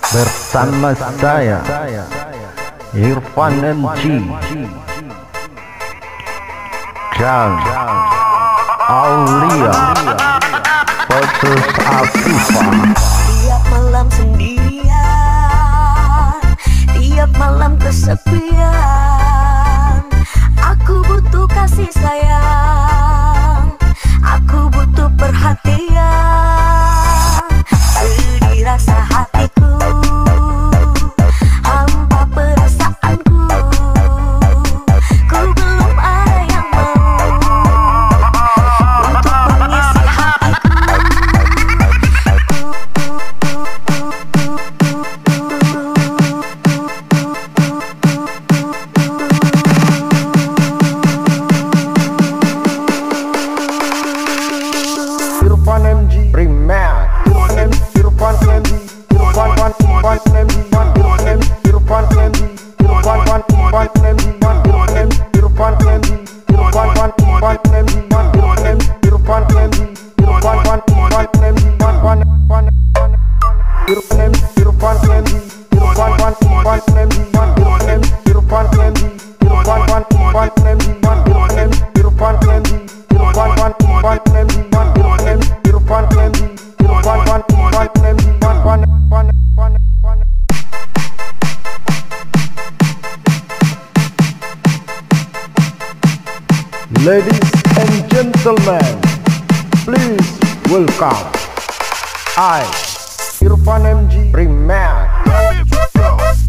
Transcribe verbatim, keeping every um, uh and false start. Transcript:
bersama saya Irfan M G dan Aulia Potus Afifah. Tiap malam sendirian, tiap malam kesepian, aku butuh kasih sayang, aku butuh perhatian. Sedih rasa hatiku, hampa perasaanku, ku belum ada yang mau untuk mengisi hatiku. Irfan M G Remix. Irfan Irfan M G Irfan Irfan Irfan M G Irfan Irfan M G Irfan Irfan Irfan M G Irfan Irfan M G Irfan Irfan Irfan M G Irfan Irfan M G Irfan Irfan Irfan M G Irfan Irfan Irfan M G Irfan Irfan Irfan M G Irfan Irfan M G Irfan Irfan Irfan M G Irfan Irfan M G Irfan Irfan Irfan M G Irfan M G Irfan Irfan Irfan M G Irfan Irfan Irfan Irfan. Ladies and gentlemen, please welcome I Irfan M G Remix.